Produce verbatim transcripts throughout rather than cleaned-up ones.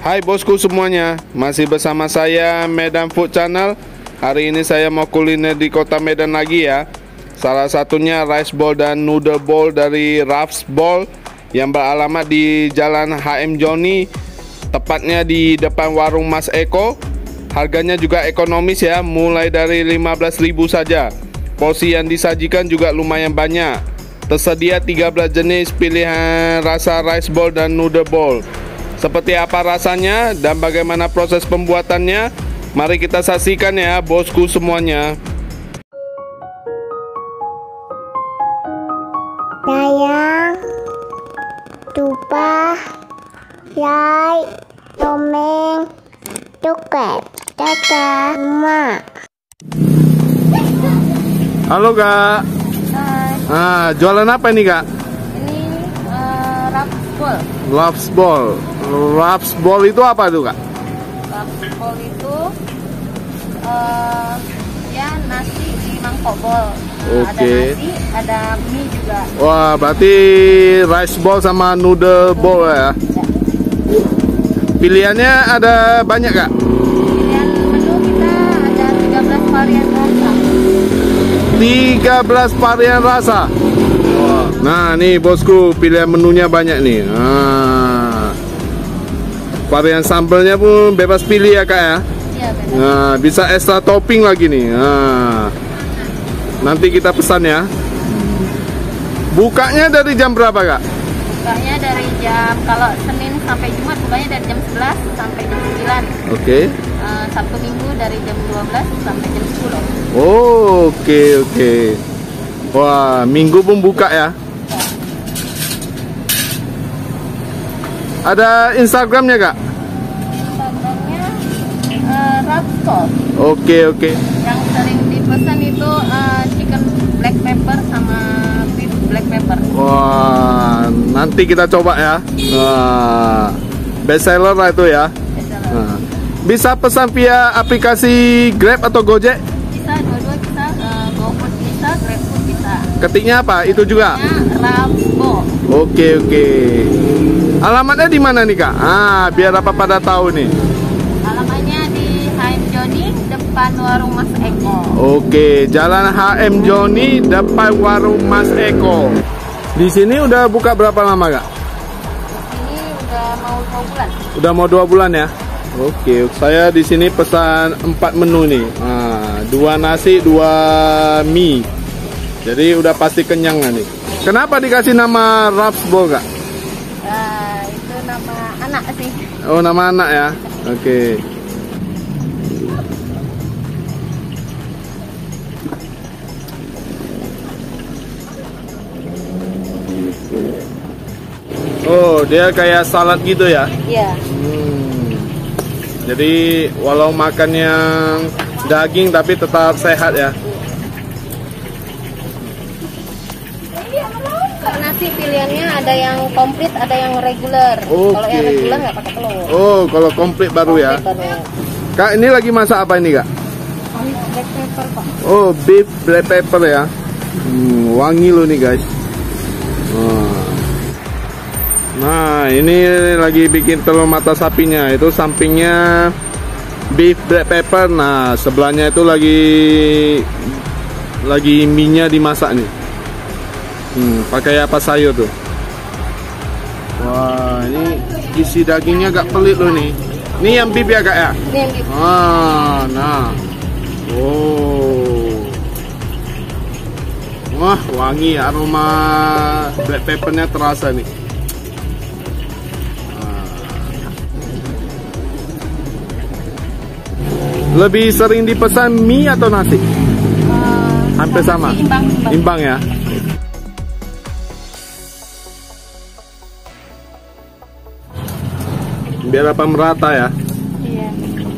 Hai bosku semuanya, masih bersama saya Medan Food Channel. Hari ini saya mau kuliner di kota Medan lagi ya. Salah satunya rice ball dan noodle ball dari Raf's Ball yang beralamat di Jalan H M Joni, tepatnya di depan warung Mas Eko. Harganya juga ekonomis ya, mulai dari lima belas ribu saja. Porsi yang disajikan juga lumayan banyak. Tersedia tiga belas jenis pilihan rasa rice ball dan noodle ball. Seperti apa rasanya dan bagaimana proses pembuatannya, mari kita saksikan ya bosku semuanya. Sayang, lupa like, komen, subscribe. Dadah, Mak. Halo Kak. Hai. Ah, jualan apa ini Kak? Ini uh, Raf's Ball. Raf's Ball. Raf's Ball itu apa tuh Kak? Raf's Ball itu uh, ya nasi di mangkok bol. Oke. Ada nasi, ada mie juga. Wah, berarti rice ball sama noodle ball ya. Ya. Pilihannya ada banyak Kak? Pilihan menu kita ada tiga belas varian rasa. tiga belas varian rasa. Nah, nih bosku, pilihan menunya banyak nih. Nah, varian sambelnya pun bebas pilih ya Kak ya. Iya, benar. Nah, bisa extra topping lagi nih. Nah, nanti kita pesan ya. Bukanya dari jam berapa Kak? Bukanya dari jam, kalau Senin sampai Jumat bukanya dari jam sebelas sampai jam sembilan. Oke. Uh, Sabtu Minggu dari jam dua belas sampai jam sepuluh. Oh, oke oke. Wah, Minggu pun buka ya. Ada Instagramnya Kak? Instagramnya uh, Raf's Ball. Oke oke. Yang sering dipesan itu uh, chicken black pepper sama beef black pepper. Wah, nanti kita coba ya. Wah, best seller lah itu ya. Bestseller. Nah, bisa pesan via aplikasi Grab atau Gojek? Bisa, dua-dua bisa, uh, GoFood bisa, GrabFood bisa. Ketiknya apa? Itu juga. Namanya Raf's Ball. Oke oke. Alamatnya di mana nih Kak? Ah, biar apa pada tahu nih. Alamatnya di H M Joni, depan warung Mas Eko. Oke, Jalan H M Joni, depan warung Mas Eko. Di sini udah buka berapa lama Kak? Ini udah mau dua bulan. Udah mau dua bulan ya? Oke, saya di sini pesan empat menu nih. Nah, dua nasi, dua mie. Jadi udah pasti kenyang nih. Kenapa dikasih nama Raf's Ball Kak? Uh, itu nama anak sih. Oh, nama anak ya? Oke. Oh, dia kayak salad gitu ya? Iya. Hmm. Jadi walau makan yang daging tapi tetap sehat ya? Nasi pilihannya ada yang komplit, ada yang reguler. Oke. Kalau yang reguler nggak pakai telur. Oh, kalau komplit baru ya? Komplit baru. Kak, ini lagi masak apa ini Kak? Beef black pepper Pak. Oh, beef black pepper ya? Hmm, wangi loh nih guys. Oh. Nah, ini lagi bikin telur mata sapinya. Itu sampingnya beef black pepper. Nah, sebelahnya itu lagi lagi mie-nya dimasak nih. Hmm, pakai apa sayur tuh? Wah, ini isi dagingnya agak pelit loh nih. Ini yang beef ya Kak ya? Ini yang beef. Ah, nah. Oh. Wah, wangi, aroma black peppernya terasa nih. Lebih sering dipesan mie atau nasi? Uh, Hampir sama. Imbang, imbang. Imbang ya. Biar apa merata ya. Iya.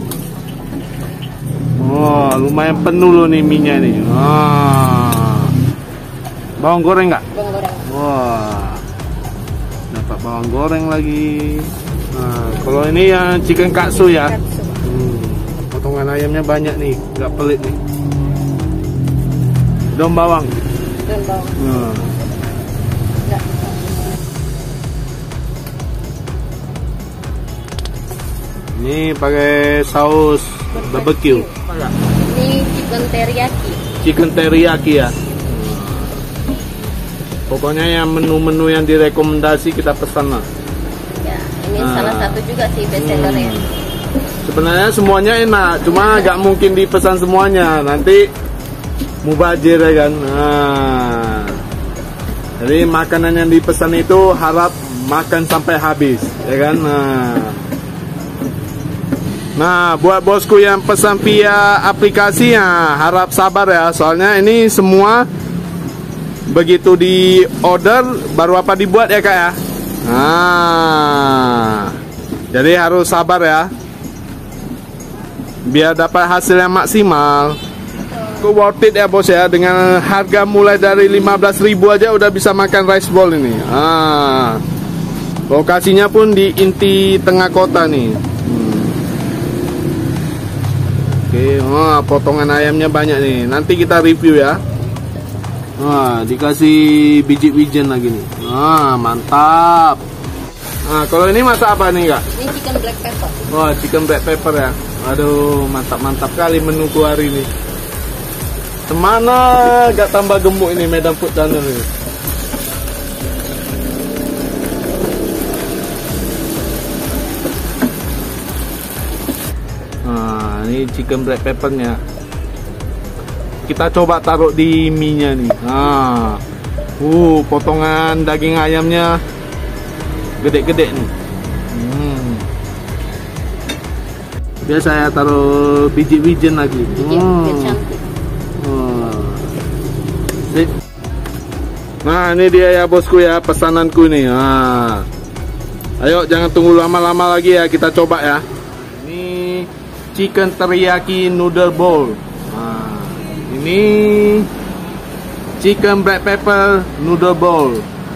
Oh, lumayan penuh loh nih mie-nya nih. Ah. Bawang goreng nggak? Bawang goreng. Wah. Dapat bawang goreng lagi. Nah, kalau ini yang chicken katsu ya. Katsu. Hmm, potongan ayamnya banyak nih, nggak pelit nih. Daun bawang. Daun bawang. Nah. Nggak. Ini pakai saus barbecue. Ini chicken teriyaki. Chicken teriyaki ya. Pokoknya yang menu-menu yang direkomendasi kita pesan lah. Ya, ini Nah. salah satu juga sih bestsellernya. Hmm. Sebenarnya semuanya enak, cuma nggak mungkin dipesan semuanya. Nanti mubazir ya kan. Nah. Jadi makanan yang dipesan itu harap makan sampai habis, ya kan. Nah. Nah, buat bosku yang pesan via aplikasi ya, harap sabar ya. Soalnya ini semua begitu di order baru apa dibuat ya kak ya. Nah, jadi harus sabar ya, biar dapat hasil yang maksimal. Itu worth it ya bos ya. Dengan harga mulai dari lima belas ribu aja udah bisa makan rice bowl ini. Ah, lokasinya pun di inti tengah kota nih. Oke, oh, potongan ayamnya banyak nih. Nanti kita review ya. Wah, dikasih biji wijen lagi nih. Ah, mantap. Nah, kalau ini masak apa nih kak? Ini chicken black pepper. Wah, chicken black pepper ya. Aduh, mantap-mantap kali menuku hari ini. Semana gak tambah gemuk ini Medan Food Channel ini. Nah, ini chicken black peppernya. Kita coba taruh di mie-nya nih. Nah, uh, potongan daging ayamnya gede-gede nih. Hmm. Biasa ya taruh biji wijen lagi. Iya, biar cantik. Oh. Sip. Nah, ini dia ya bosku ya pesananku nih. Nah, ayo jangan tunggu lama-lama lagi ya, kita coba ya. Ini chicken teriyaki noodle bowl. Nah, ini chicken black pepper noodle bowl.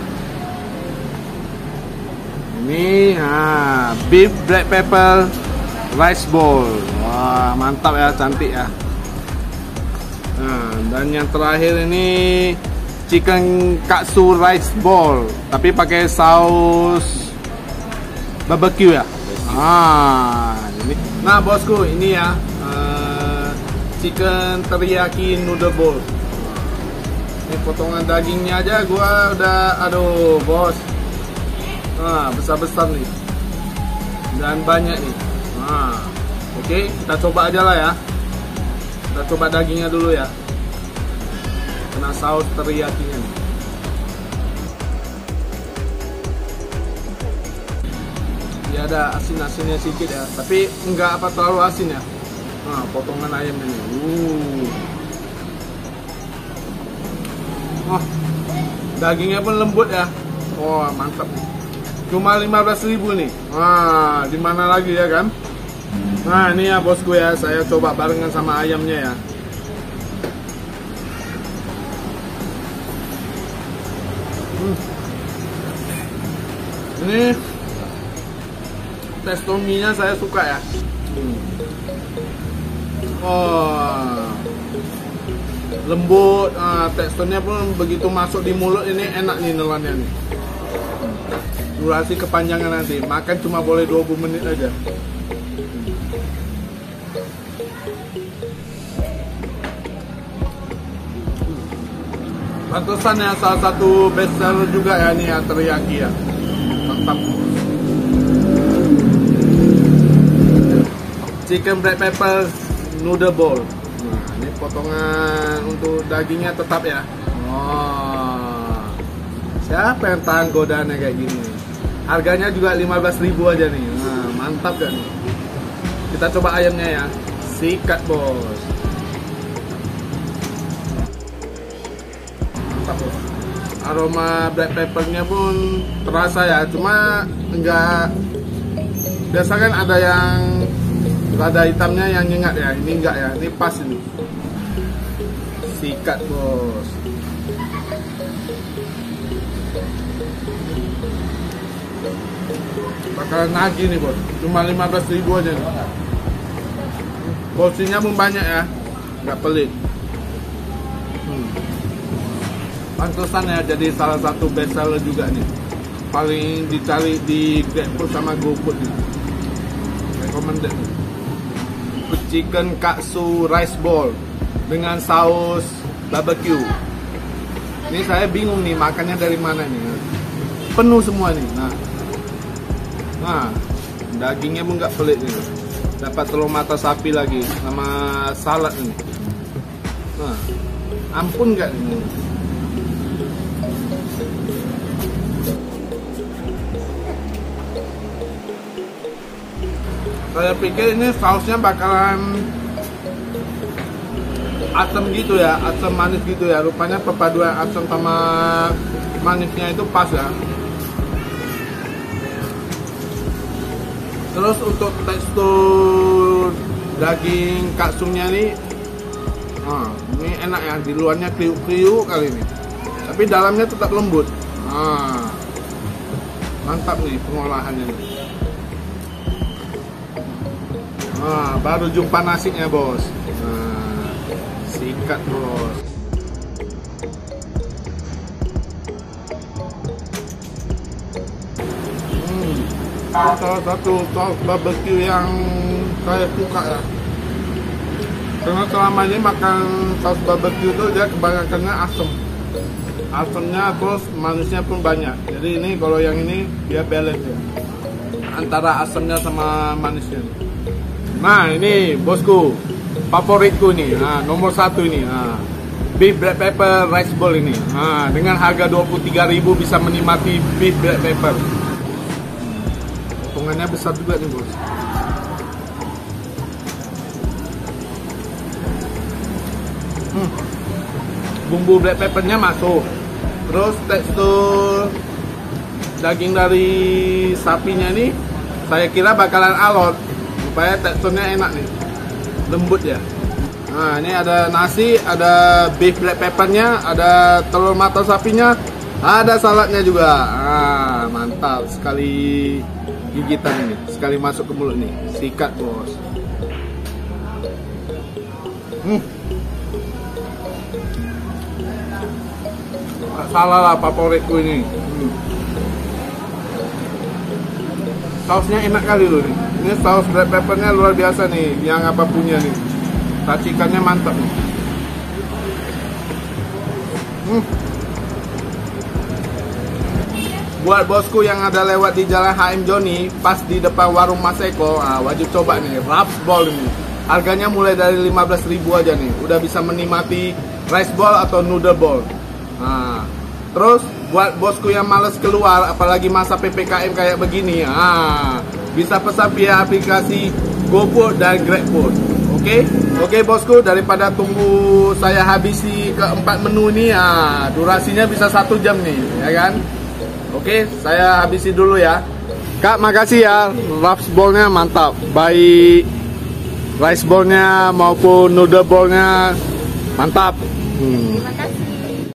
Ini ah, beef black pepper rice bowl. Wah, mantap ya, cantik ya. Nah, dan yang terakhir ini chicken katsu rice bowl, tapi pakai saus barbecue ya. Ah, ini. Nah bosku, ini ya uh, chicken teriyaki noodle bowl. Ini potongan dagingnya aja gua udah, aduh bos. Nah, besar-besar nih. Dan banyak nih. Nah, oke, okay, kita coba aja lah ya. Kita coba dagingnya dulu ya. Kena saus teriyakinya nih. Ya ada asin-asinnya sedikit ya, tapi enggak apa terlalu asin ya. Nah, potongan ayam ini. Uh. Oh, dagingnya pun lembut ya. Wah, oh, mantap nih. Cuma lima belas ribu nih. Wah, di mana lagi ya kan? Nah, ini ya bosku ya, saya coba barengan sama ayamnya ya. Hmm. Ini testo mie-nya saya suka ya. Hmm. Oh, lembut, ah, teksturnya pun begitu masuk di mulut ini enak nih nelannya nih. Durasi kepanjangan nanti, makan cuma boleh dua puluh menit aja. Pantesan ya salah satu bestseller juga ya nih ya, teriyaki ya. Mantap. Chicken black pepper noodle bowl. Nah, ini potongan untuk dagingnya tetap ya. Oh, siapa yang tahan godaannya kayak gini? Harganya juga lima belas ribu aja nih. Nah, mantap kan? Kita coba ayamnya ya. Sikat bos. Mantap bos. Aroma black peppernya pun terasa ya. Cuma enggak. Biasa kan ada yang lada hitamnya yang nyengat ya, ini enggak ya, ini pas ini. Sikat bos. Bakal nagih nih bos, cuma lima belas ribu aja nih. Porsinya pun banyak ya, nggak pelit. hmm. Pantesan ya jadi salah satu bestseller juga nih. Paling dicari di GrabFood sama GoFood nih. recommended. Chicken katsu rice ball dengan saus barbecue. Ini saya bingung nih makannya dari mana nih. Penuh semua nih. Nah, nah dagingnya pun nggak pelit nih. Dapat telur mata sapi lagi sama salad nih. Nah, ampun nggak nih. Saya pikir ini sausnya bakalan asam gitu ya, asam manis gitu ya. Rupanya perpaduan asam sama manisnya itu pas ya. Terus untuk tekstur daging katsunya nih, nah, ini enak ya. Di luarnya kriuk-kriuk kali ini, tapi dalamnya tetap lembut. Nah, mantap nih pengolahannya nih. Nah, baru jumpa nasinya bos. Nah, sikat bos. Hmm, salah satu saus barbecue yang saya suka ya. Karena selama ini makan saus barbecue itu dia kebanyakannya asam. Asamnya terus manisnya pun banyak. Jadi ini kalau yang ini dia balance ya, antara asamnya sama manisnya. Nah ini bosku, favoritku nih, nah, nomor satu ini, nah, beef black pepper rice ball ini. Nah, dengan harga dua puluh tiga ribu bisa menikmati beef black pepper. Potongannya besar juga nih bos. Hmm. Bumbu black peppernya masuk, terus tekstur daging dari sapinya nih, saya kira bakalan alot. Supaya teksturnya enak nih, lembut ya. Nah ini ada nasi, ada beef black peppernya, ada telur mata sapinya, ada saladnya juga. Ah mantap sekali gigitan ini, sekali masuk ke mulut nih, sikat bos. Hmm. Gak salah lah favoritku ini. Hmm. Sausnya enak kali loh nih. Ini saus black peppernya luar biasa nih, yang apa punya nih. Racikannya mantap nih. Hmm. Buat bosku yang ada lewat di Jalan H M Joni, pas di depan warung Mas Eko, nah, wajib coba nih wraps ball ini. Harganya mulai dari lima belas ribu aja nih. Udah bisa menikmati rice ball atau noodle ball. Nah, terus buat bosku yang males keluar, apalagi masa P P K M kayak begini, ah, bisa pesan via aplikasi GoFood dan GrabFood. Oke, okay? Oke okay, bosku, daripada tunggu saya habisi keempat menu ini, ah, durasinya bisa satu jam nih, ya kan? Oke, okay, saya habisi dulu ya. Kak, makasih ya, wraps ballnya mantap, baik rice ballnya maupun noodle ballnya mantap. Hmm. Terima kasih.